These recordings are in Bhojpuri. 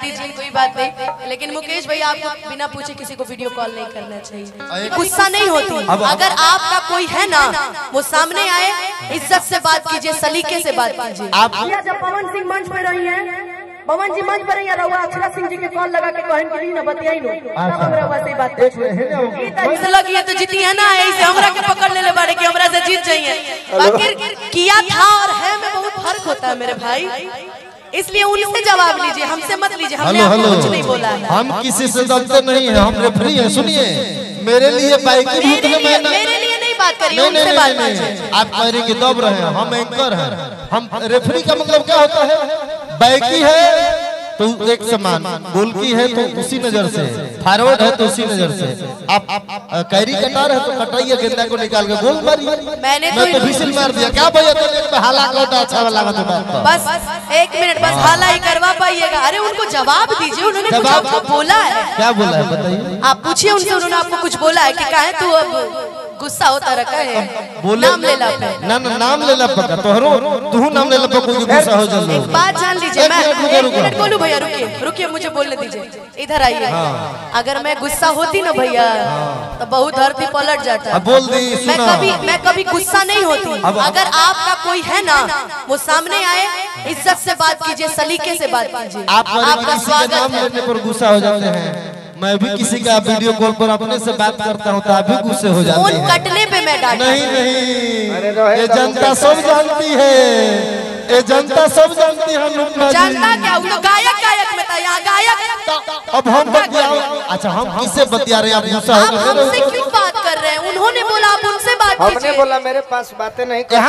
दीजिए, कोई बात नहीं। लेकिन मुकेश भैया आपको बिना पूछे किसी को वीडियो कॉल नहीं करना चाहिए, गुस्सा नहीं होती। अगर आपका कोई है ना वो सामने आए, इज्जत से बात कीजिए, सलीके से बात कीजिए। जब पवन सिंह मंच पे रही है, पवन जी मंच पर रही रहुआ अक्षरा सिंह जी के कॉल लगा के कहन के ना बतियाई नो, तब हमरा वैसे बात मसला किया तो जीती है ना, ऐसे हमरा के पकड़ ले बाड़े कि हमरा से जीत जाइए। आखिर किया था और है में बहुत फर्क होता है मेरे भाई, इसलिए उनसे जवाब लीजिए, हमसे मत लीजिए। हमने आपको कुछ नहीं बोला है, हम किसी से डरते नहीं है, हम रेफरी हैं। सुनिए, मेरे लिए बाइकी मेरे लिए नहीं बात करिए, उनसे बात कीजिए। आप मेरे की दब रहे हैं, हम एंकर हैं। हम रेफरी का मतलब क्या होता है? बैकी है तो एक समान, गोलकी है तो उसी नजर से, फॉरवर्ड है तो उसी नजर से। आप कैरी कटार है तो कटाइए, गेंदा को निकाल के गोल मारिए। मैंने तो विसिल मार दिया क्या भैया? तो हाला का अच्छा लगा था। बस 1 मिनट, बस हाला ही करवा पाइएगा। अरे उनको जवाब दीजिए, उन्होंने कुछ आपको बोला है? क्या बोला है बताइए? आप पूछिए उनसे, उन्होंने आपको कुछ बोला है कि काहे तू अब गुस्सा होता रखा है? नाम ले ला, ना नाम ले ला पका तोहरो, तू नाम ले ला पका गुस्सा हो जाए। एक बात जान लीजिए, मैं 1 मिनट बोलूं भैया, रुकिए मुझे बोलने दीजिए, इधर आइए। अगर मैं गुस्सा होती ना भैया तो बहुत धरती पलट जाता। बोल दी, मैं कभी गुस्सा नहीं होती। अगर आपका कोई है ना वो सामने आए, इज्जत से बात कीजिए, सलीके से बात कीजिए। आपका स्वागत है। पर गुस्सा हो जाते हैं। मैं भी किसी का वीडियो कॉल पर अपने से बात करता हूँ तो आप भी गुस्से हो जाते हैं। फोन कटने पे मैं डांटता हूं। नहीं, ये जनता सब जानती है, ये जनता सब जानती है। जनता क्या, वो गायक में था, यहाँ गायक। अब हम बतियाओ, अच्छा हम किससे बतिया रहे हैं? आप गुस्सा हो आप हमसे क्यों बात कर रहे हैं? उन्होंने बोला, आप उनसे बात कीजिए। हमने बोला मेरे पास बातें नहीं करते।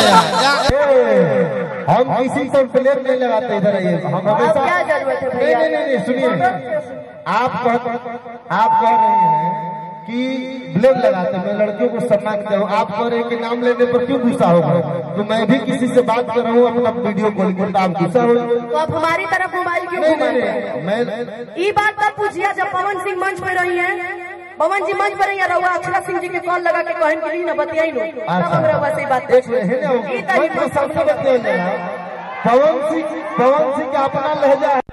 हम किसी को प्लेयर नहीं लगाते, इधर आइए। हम हमेशा क्या जरूरत है भैया? नहीं सुनिए, आप कह रहे हैं कि ब्लेड लगाते, मैं लड़कियों को सम्मान करता हूँ। आप कह रहे हैं कि नाम लेने पर क्यों गुस्सा होगा? तो मैं भी किसी से बात कर रहा हूँ अपना वीडियो कॉल पर, आप गुस्सा हो तो आप हमारी तरफ मोबाइल क्यों घुमाते हैं? मैं ये बात तब पूछिए जब पवन सिंह मंच पे रही है, पवन जी मंच पर रही रहुआ अक्षरा सिंह जी के कॉल लगा के कहन के ना बतियाई नो, तब हमरा वैसे बात सबसे बतिया। पवन सिंह का अपना लहजा है,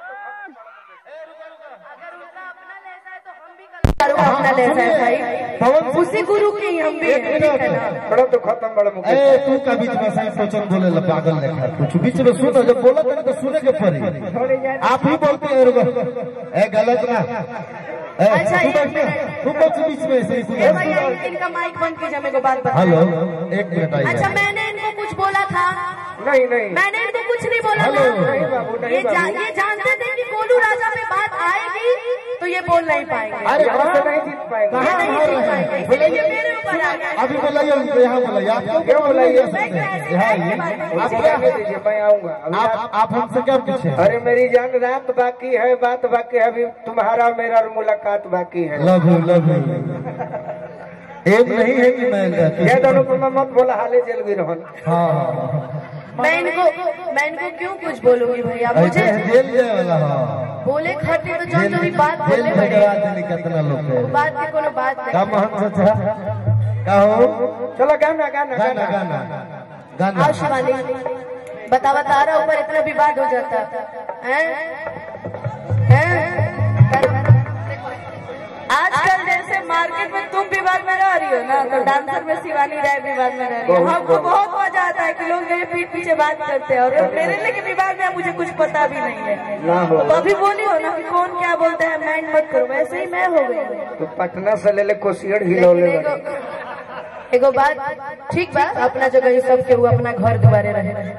अपना लहजा है भाई, उसी गुरु की हम भी बड़ा तो खत्म बड़ा मुकेश। तू का बीच में सही सोचन बोले ला पागल लेखा, कुछ बीच में सुनो, जब बोला तो सुने के पड़ी। आप ही बोलते हैं गलत ना। अच्छा तू बीच में ऐसे इनका माइक बंद कीजिए, मेरे को बात बता। हेलो, 1 मिनट आइए। अच्छा मैंने इनको कुछ बोला था? नहीं, मैंने इनको कुछ नहीं बोला था। ये जानते थे कि गोलू राजा पे बात आएगी तो ये बोल नहीं पाएंगे। अरे नहीं जीत पाएंगे, मेरे ऊपर आ गया। अभी बोलाइए, यहाँ बोलाइए, आप क्या बोलाइए? आप क्या दीजिए, मैं आऊंगा। आप हमसे क्या पूछे? अरे मेरी जान, रात बाकी है, बात बाकी है, अभी तुम्हारा मेरा मुलाकात बाकी है। लव यू एक नहीं है कि मैं दोनों को मैं मत बोला, हाले जेल भी रहो। मैं इनको क्यों कुछ बोलूंगी भैया? मुझे जेल जाएगा। बोले खाते तो जो भी बात बोले कितना लोग बात की कोनो बात नहीं। कहो चलो गाना गाना गाना गाना गाना। आओ शिवानी, बता रहा ऊपर इतना विवाद हो जाता है। आजकल जैसे मार्केट में तुम विवाद में रह रही हो ना, तो डांसर में शिवानी राय विवाद में रह रही है। हमको बहुत मजा आता है कि लोग मेरे पीठ पीछे बात करते हैं, और मेरे लेकिन विवाद में मुझे कुछ पता भी नहीं है। तो अभी बोली हो ना कि कौन क्या बोलते हैं, माइंड मत करो, वैसे ही मैं हो गई। तो पटना से ले कोसियड़ हिलौले। एगो बात ठीक बा, अपना जगह ही सब के हुआ अपना घर दुआरे रहे।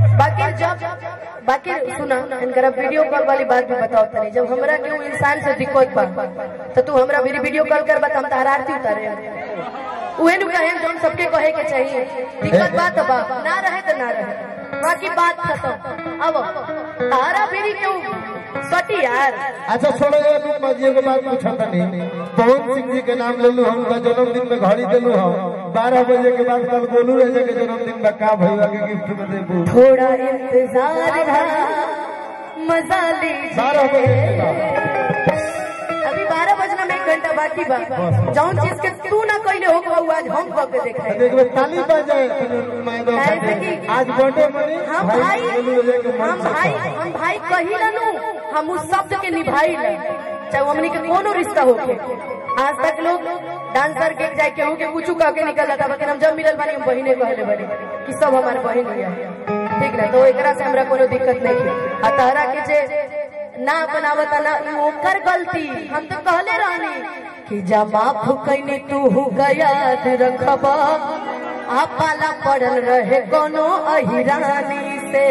बाकी सुना, इनका वीडियो कॉल वाली बात भी बताओ तनी। जब हमरा क्यों इंसान से दिक्कत बा तो तू हमरा भी वीडियो कॉल कर बता, हम तार आरती उतारे उहे नु कहे जोन सबके कहे के चाहिए। दिक्कत बात बा, ना रहे तो ना रहे, बाकी बात खत्म। अब तारा भी क्यों सटी यार? अच्छा छोड़ो, ये मजे के बात पूछा था नहीं। पवन सिंह जी के नाम ले लू, हम जन्मदिन में घड़ी दे लू। हम 12 बजे के बाद कल गोलू राजा के जन्मदिन में का भैया के गिफ्ट में देबू। थोड़ा इंतजार मजा लीजिए। 12 बजे अभी 12 बजना में 1 घंटा बाकी बा। जौन चीज के तू ना कहले हो वो आज हम कह के दिखाई। देखबे ताली बजे आज बर्थडे मनी। हम भाई कहिला नु, हम उस शब्द के निभाई ना, चाहे हमनी के कोनो रिश्ता होके। आज तक लोग डांसर के जाए केहू के कुछ कह के निकल जाता, लेकिन हम जब मिलल बानी हम बहिने कहले बानी कि सब हमारे बहन है, ठीक ना। तो एकरा से हमरा कोनो दिक्कत नहीं है। आ तहरा के जे ना बनावता ना ओकर गलती, हम तो कहले रहनी कि जा माफ कैनी तू याद रखबा, आ पाला पड़ल रहे कोनो अहिरानी से।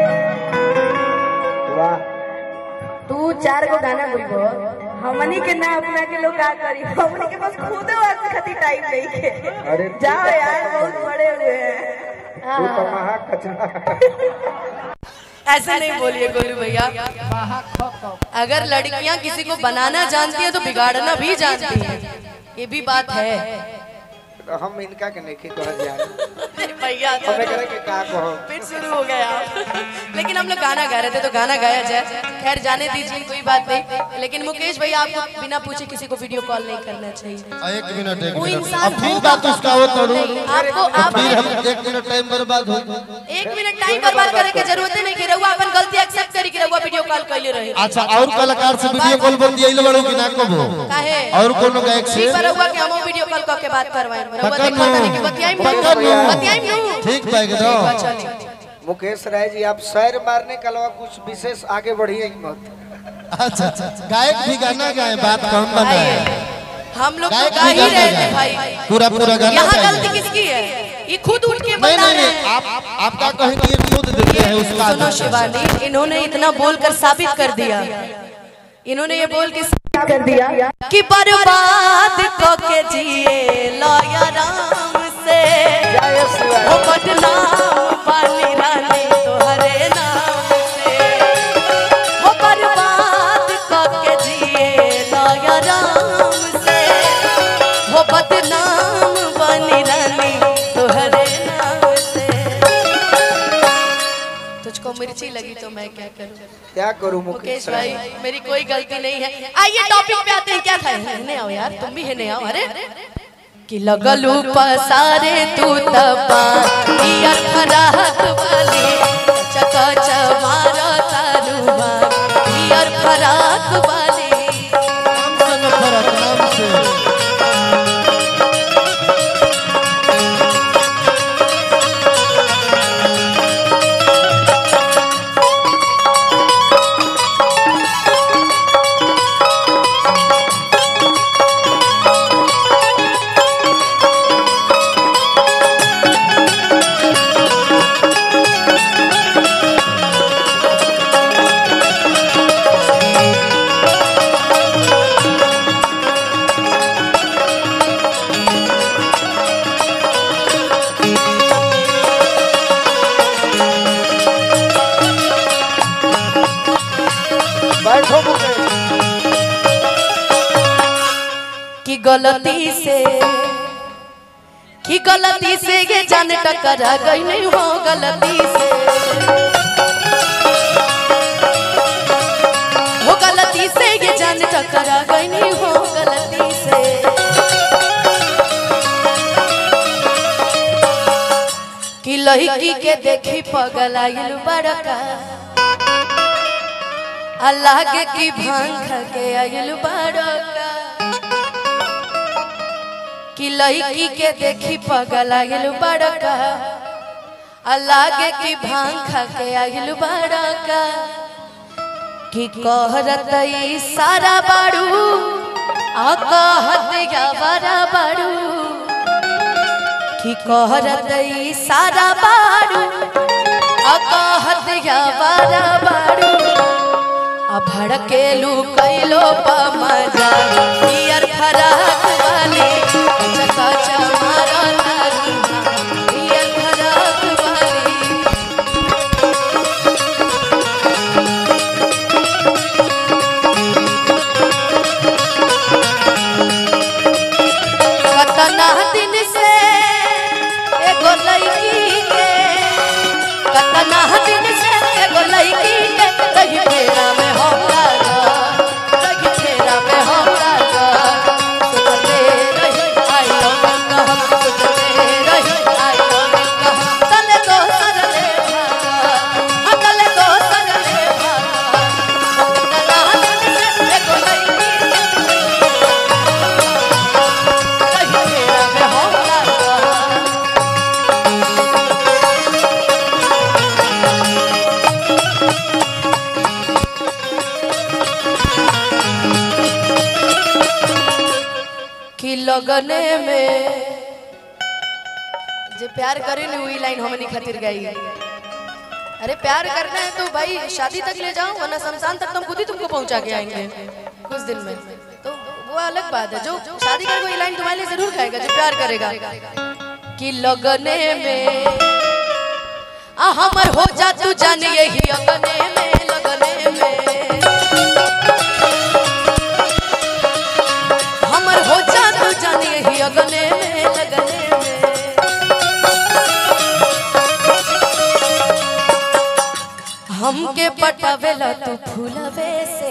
वाह, तू 4 गो गाना बोलबो, हमनी के ना अपना के लोग का करी, हमनी के पास खुद वास्ते खातिर टाइम नहीं है। अरे जाओ यार, बहुत बड़े हुए हैं। तू तो महा कचरा। ऐसे नहीं बोलिए गोलू भैया। अगर लड़कियां किसी को बनाना जानती है तो बिगाड़ना भी जानती है, ये भी बात है। हम इनका के नहीं कह जाए भैया हमें करे के का कहो, फिर शुरू हो गया। लेकिन हम लोग गाना गा रहे थे तो गाना गाया जाए, खैर जाने दीजिए, कोई बात नहीं। लेकिन मुकेश भैया आपको बिना पूछे किसी को वीडियो कॉल नहीं करना चाहिए। 1 मिनट वो 1 मिनट इंसान अब फिर बात उसका हो करूं, आपको आप फिर हम 1 मिनट टाइम बर्बाद हो। 1 मिनट टाइम बर्बाद करे के जरूरत नहीं कि रहुआ अपन गलती एक्सेप्ट करी कि रहुआ वीडियो कॉल कैले रहे। अच्छा, और कलाकार से वीडियो कॉल बंद दिया बड़ो कि ना कबो, काहे और कोनो गायक से रहुआ के हम वीडियो कॉल करके बात करवाएं, रहुआ पकड़ देखा था लो। कि बतियाई ठीक है एकदम। मुकेश राय जी आप शहर मारने के अलावा कुछ विशेष आगे बढ़िए मत। अच्छा, गायक भी गाना गाए, बात कम बनाए। हम लोग तो गा ही रहे थे भाई, पूरा गाना। यहाँ गलती किसकी है? ये खुद उठ के बता रहे हैं। आप क्या कहेंगे, ये खुद देते हैं उसका। सुनो शिवानी, इन्होंने इतना बोलकर साबित कर दिया, इन्होंने ये बोल के साबित कर दिया कि बर्बाद के जिए लॉया राम से, वो बदनाम पानी रानी तोहरे नाम से, वो बर्बाद के जिए लॉया राम से, वो बदनाम पानी रानी तोहरे नाम से। तुझको मिर्ची लगी तो मैं क्या करूं? क्या करूं मुकेश भाई, मेरी कोई गलती नहीं है। आइए टॉपिक पे आते हैं। क्या था? हिने आओ यार, तुम भी हिने आओ। अरे कि लगलू पसारे तू तपा यार फराक वाली, चकच मारा तारुमा यार फराक वाली। नाम से न फरक, नाम से। कि गलती से ये जान टकरा गई नहीं हो, गलती से वो गलती से ये जान टकरा गई नहीं हो, गलती से। कि लड़की के देखी पगल आइल बड़का, अल्लाह के की भांग के आइल बड़का। कि लड़की के देखी पगल आइल बड़का, अल्लाह के की भांग के आइल बड़का। कि कहरत सारा बाड़ू आ कहत या बड़ा बाड़ू, कि कहरत सारा बाड़ू आ कहत या बड़ा बाड़ू। आ भड़केलू कैलो पा मजा यार फराक वाली, चकाच मारा तारुमा यार फराक वाली। कतना दिन से एगो लड़की के, कतना दिन से एगो लड़की के रही फेरा में हमरा गा, रही फेरा में हमरा गा। लगने में जे प्यार करे न वही लाइन हमनी खातिर गाई। अरे प्यार करना है तो भाई शादी तक ले जाओ, वरना शमशान तक तो हम खुद ही तुमको पहुंचा के आएंगे कुछ दिन में। तो वो अलग बात है, जो शादी करेगा वही लाइन तुम्हारे लिए जरूर गाएगा जो प्यार करेगा। कि लगने में हमर हो जा तू जान यही अगने में, लगने में हमर हो जा तू जान यही अगने में, लगने में हमके पटावेला तू फूलवे से,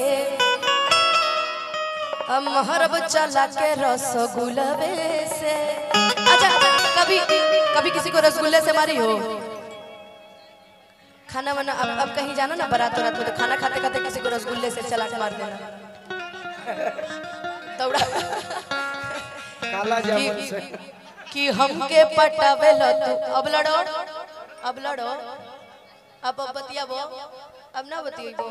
महरब चला के रसगुल्ले से। अच्छा कभी किसी को रसगुल्ले से मारी हो? खाना वाना अब कहीं जाना ना बारात वारात में, तो खाना खाते खाते किसी को रसगुल्ले से चला के मार देना तोड़ा काला जामुन से। कि हमके पटावेला तू, अब लड़ो अब बतियाबो, अब ना बतियाबो।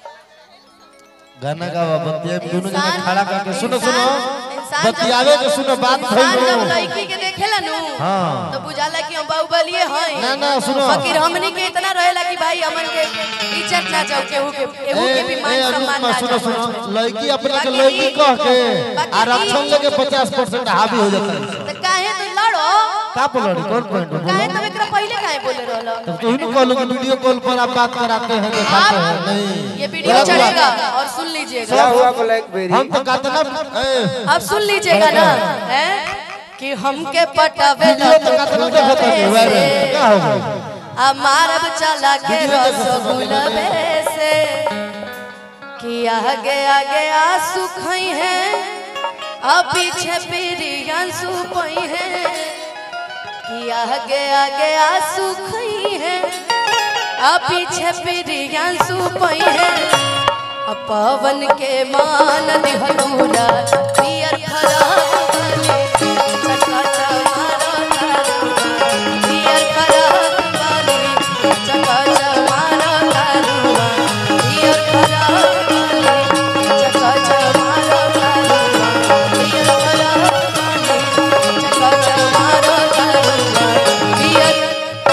गाना गावा बतिया दोनों जने खड़ा करके सुनो इंसान बतियावे के सुनो बात जब भइल। लड़की के देखेला नु हाँ। तो बुझाला कि हम बाहुबलिए हैं। ना सुनो फकीर हमनी के इतना रहेला कि भाई हमन के इज्जत ना जाओ, केहू के भी मान सम्मान ना सुनो जाओ। लड़की अपने के लड़की कह के आरक्षण लेके 50% हावी हो जाता है। तो काहे तो लड़ो का बोलड़ी कौन पॉइंट काहे तब एकरा पहले काहे बोले रहला? तब तो ही कॉल के वीडियो कॉल पर आप बात कराते हैं, दिखाते हैं। नहीं ये वीडियो चलेगा और सुन लीजिएगा। क्या हुआ ब्लैकबेरी? हम तो कहते ना अब सुन लीजिएगा ना, है कि हमके पटावे वीडियो तो कहते ना देखते हैं वायरल क्या हो गया। हमारा चला के रसगुल्ले से, कि आगे आगे आंसू खई है अब पीछे पीरियन सुपई है। कि आगे आगे आंसू खई है अब पीछे पीरियन सुपई है। अब पवन के मान दिहलूला पियर फराक वाले, चका चमारा कारुआ पियर फराक वाले, चका चमारा कारुआ पियर फराक वाले, चका चमारा कारुआ पियर फराक वाले, चका चमारा कारुआ पियर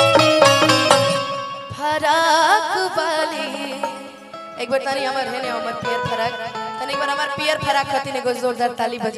फराक वाली। एक बार तानी हमार है ने हमर पियर फराक, तनी एक बार हमार पियर फराक खातिर एगो जोरदार ताली बजा।